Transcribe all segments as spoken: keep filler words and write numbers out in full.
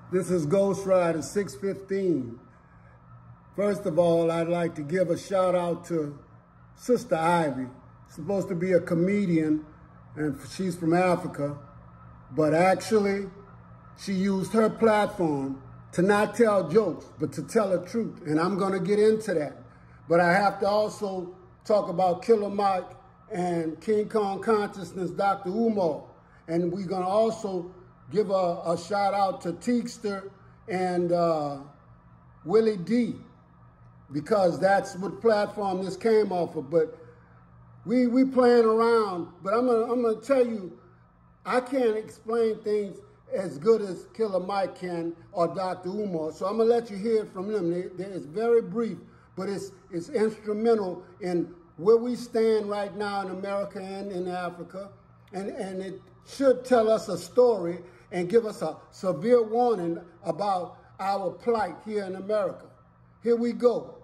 This is Ghost Rider six fifteen. First of all, I'd like to give a shout out to Sister Ivy. Supposed to be a comedian, and she's from Africa, but actually she used her platform to not tell jokes, but to tell the truth. And I'm gonna get into that. But I have to also talk about Killer Mike and King Kong Consciousness, Doctor Umar. And we're gonna also give a, a shout out to Teekster and uh, Willie D, because that's what platform this came off of. But we we playing around, but I'm gonna, I'm gonna tell you, I can't explain things as good as Killer Mike can or Doctor Umar. So I'm gonna let you hear it from them. They, they, it's very brief, but it's, it's instrumental in where we stand right now in America and in Africa. And, and it should tell us a story and give us a severe warning about our plight here in America. Here we go.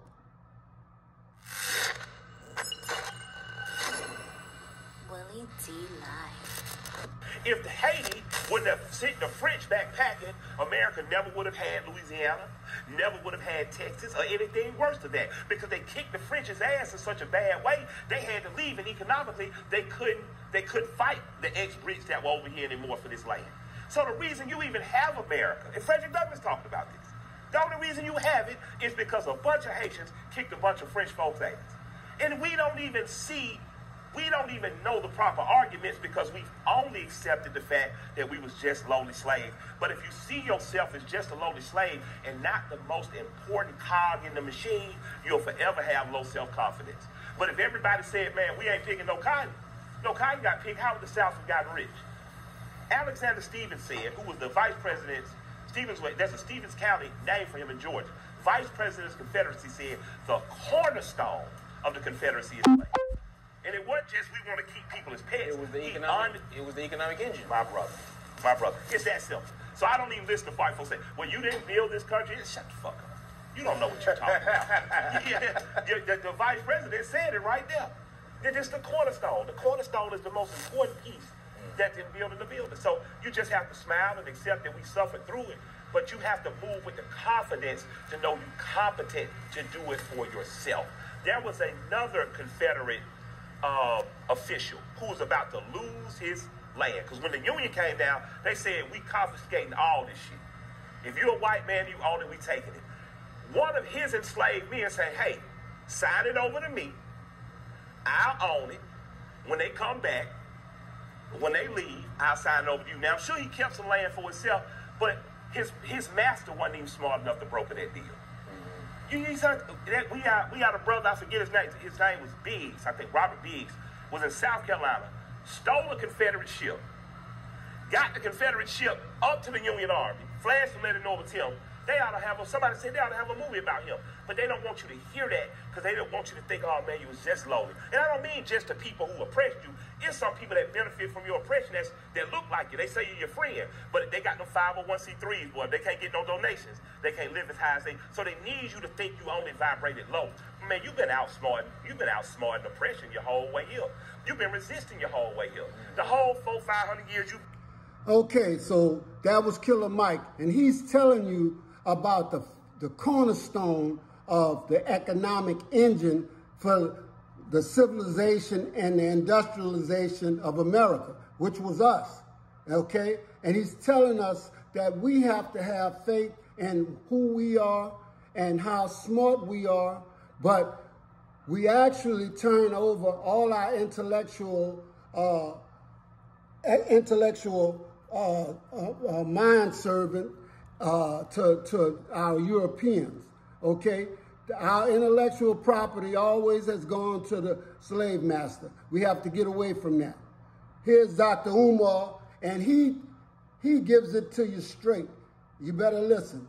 Willie D Live. If Haiti wouldn't have sent the French backpacking, America never would have had Louisiana, never would have had Texas, or anything worse than that. Because they kicked the French's ass in such a bad way, they had to leave, and economically, they couldn't, they couldn't fight the ex-Brits that were over here anymore for this land. So the reason you even have America, and Frederick Douglass talked about this, the only reason you have it is because a bunch of Haitians kicked a bunch of French folks' ass. And we don't even see, we don't even know the proper arguments because we've only accepted the fact that we was just lowly slaves. But if you see yourself as just a lowly slave and not the most important cog in the machine, you'll forever have low self-confidence. But if everybody said, man, we ain't picking no cotton, no cotton got picked, how would the South have gotten rich? Alexander Stephens said, who was the vice president, Stevens, there's a Stevens County named for him in Georgia. Vice President of the Confederacy said, the cornerstone of the Confederacy is slavery. And it wasn't just we want to keep people as pets. It was the economic, it was the economic engine. My brother, my brother. It's that simple. So I don't even listen to white folks say, well, you didn't build this country. Shut the fuck up. You don't know what you're talking about. yeah, the, the, the vice president said it right there. It's just the cornerstone. The cornerstone is the most important piece that's in building the building. So you just have to smile and accept that we suffered through it, but you have to move with the confidence to know you're competent to do it for yourself. There was another Confederate uh, official who was about to lose his land, because when the Union came down, they said, we confiscating all this shit. If you're a white man, you own it, we taking it. One of his enslaved men said, hey, sign it over to me. I'll own it. When they come back, when they leave, I'll sign it over to you. Now, I'm sure he kept some land for himself, but his his master wasn't even smart enough to broker that deal. Mm-hmm. You, you said that we got we got a brother, I forget his name. His name was Biggs. I think Robert Biggs was in South Carolina, stole a Confederate ship, got the Confederate ship up to the Union Army, flashed and let it know it was him. They ought to have a, somebody said they ought to have a movie about him. But they don't want you to hear that because they don't want you to think, oh man, you was just lowly. And I don't mean just the people who oppressed you. It's some people that benefit from your oppression that's, that look like you. They say you're your friend, but they got them five oh one c threes, boy. They can't get no donations. They can't live as high as they, so they need you to think you only vibrated low. Man, you've been outsmarting, you've been outsmarting oppression your whole way here. You've been resisting your whole way here. The whole four, five hundred years you. Okay, so that was Killer Mike, and he's telling you about the, the cornerstone of the economic engine for the civilization and the industrialization of America, which was us, okay? And he's telling us that we have to have faith in who we are and how smart we are, but we actually turn over all our intellectual, uh, intellectual uh, uh, uh, mind servant Uh, to, to our Europeans, okay? Our intellectual property always has gone to the slave master. We have to get away from that. Here's Doctor Umar, and he, he gives it to you straight. You better listen.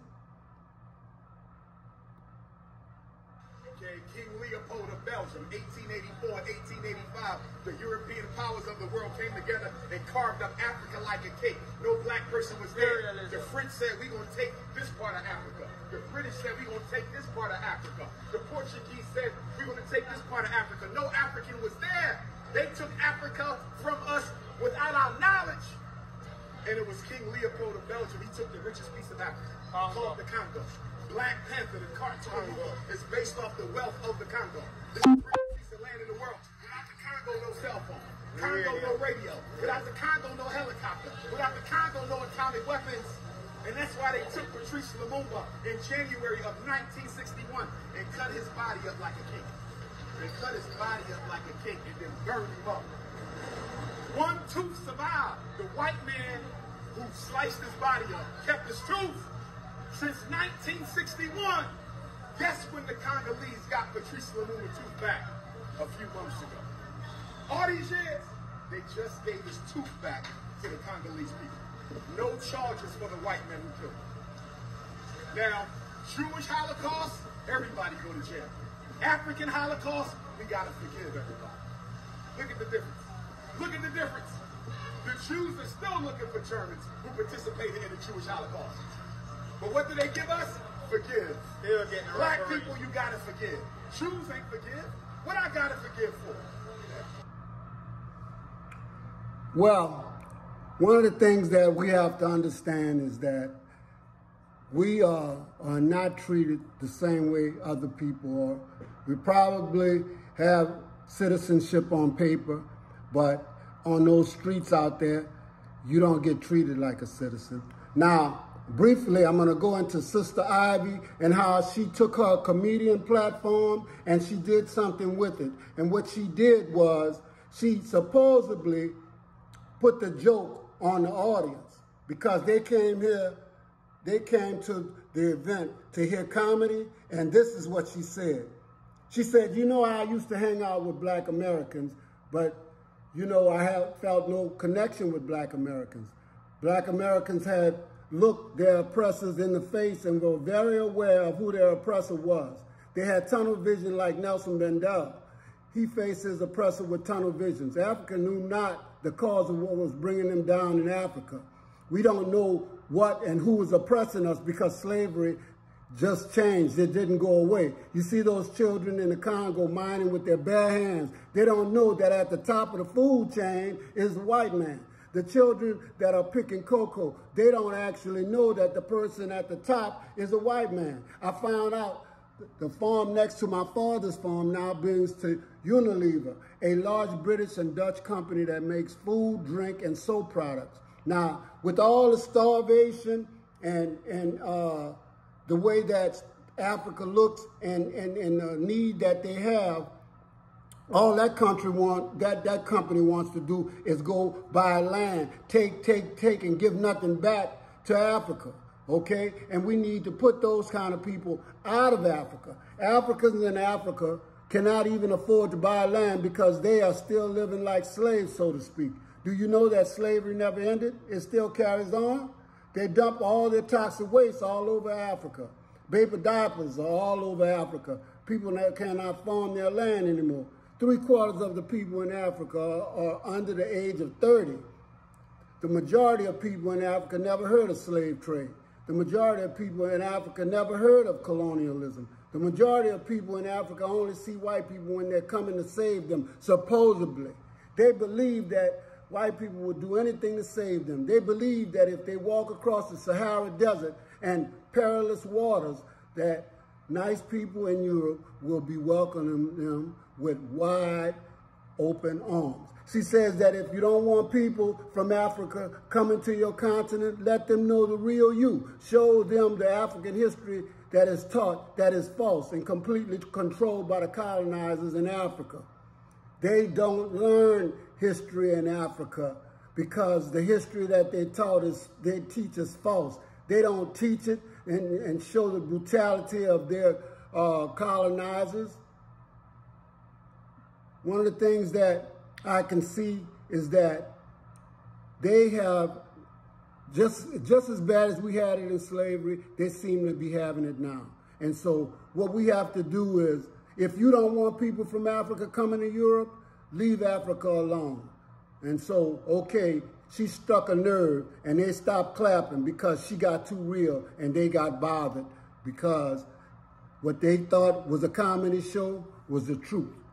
Okay, King Leopold of Belgium, eighteen eighty-four, eighteen eighty-five, the European powers of the world came together and carved up Africa like a cake. No black person was there. The French said, we're going to take this part of Africa. The British said, we're going to take this part of Africa. The Portuguese said, we're going to take this part of Africa. No African was there. They took Africa from us without our knowledge. And it was King Leopold of Belgium. He took the richest piece of Africa, called the Congo. Black Panther, the cartoon, is based off the wealth of the Congo. This is the richest piece of land in the world. Without the Congo, no cell phone. Congo, no radio. Without the Congo, no helicopter. Without the Congo, no atomic weapons. And that's why they took Patrice Lumumba in January of nineteen sixty-one and cut his body up like a cake. They cut his body up like a cake and then burned him up. One tooth survived. The white man who sliced his body up kept his tooth since nineteen sixty-one. Guess when the Congolese got Patrice Lumumba tooth back? A few months ago. All these years, they just gave his tooth back to the Congolese people. No charges for the white men who killed him. Now, Jewish Holocaust, everybody go to jail. African Holocaust, we gotta forgive everybody. Look at the difference. Look at the difference. The Jews are still looking for Germans who participated in the Jewish Holocaust. But what do they give us? Forgive. Still getting Black people, you gotta forgive. Jews ain't forgive. What I gotta forgive for? Well, one of the things that we have to understand is that we are, are not treated the same way other people are. We probably have citizenship on paper, but on those streets out there, you don't get treated like a citizen. Now, briefly, I'm gonna go into Sister Ivy and how she took her comedian platform and she did something with it. And what she did was, she supposedly put the joke on the audience because they came here, they came to the event to hear comedy, and this is what she said. She said, you know, I used to hang out with Black Americans, but, you know, I have felt no connection with Black Americans. Black Americans had looked their oppressors in the face and were very aware of who their oppressor was. They had tunnel vision like Nelson Mandela. He faced his oppressor with tunnel visions. Africa knew not the cause of what was bringing them down in Africa. We don't know what and who was oppressing us because slavery just changed. It didn't go away. You see those children in the Congo mining with their bare hands. They don't know that at the top of the food chain is the white man. The children that are picking cocoa, they don't actually know that the person at the top is a white man. I found out the farm next to my father's farm now belongs to Unilever, a large British and Dutch company that makes food, drink, and soap products. Now, with all the starvation and, and uh, the way that Africa looks and, and, and the need that they have, all that country want, that, that company wants to do is go buy land, take, take, take, and give nothing back to Africa, okay? And we need to put those kind of people out of Africa. Africans in Africa cannot even afford to buy land because they are still living like slaves, so to speak. Do you know that slavery never ended? It still carries on. They dump all their toxic waste all over Africa. Paper diapers are all over Africa. People that cannot farm their land anymore. Three quarters of the people in Africa are, are under the age of thirty. The majority of people in Africa never heard of slave trade. The majority of people in Africa never heard of colonialism. The majority of people in Africa only see white people when they're coming to save them, supposedly. They believe that white people would do anything to save them. They believe that if they walk across the Sahara Desert and perilous waters, that nice people in Europe will be welcoming them with wide open arms. She says that if you don't want people from Africa coming to your continent, let them know the real you. Show them the African history that is taught that is false and completely controlled by the colonizers in Africa. They don't learn history in Africa because the history that they taught is, they teach is false. They don't teach it and, and show the brutality of their uh, colonizers. One of the things that I can see is that they have, just, just as bad as we had it in slavery, they seem to be having it now. And so what we have to do is, if you don't want people from Africa coming to Europe, leave Africa alone. And so, okay, she struck a nerve and they stopped clapping because she got too real and they got bothered because what they thought was a comedy show was the truth.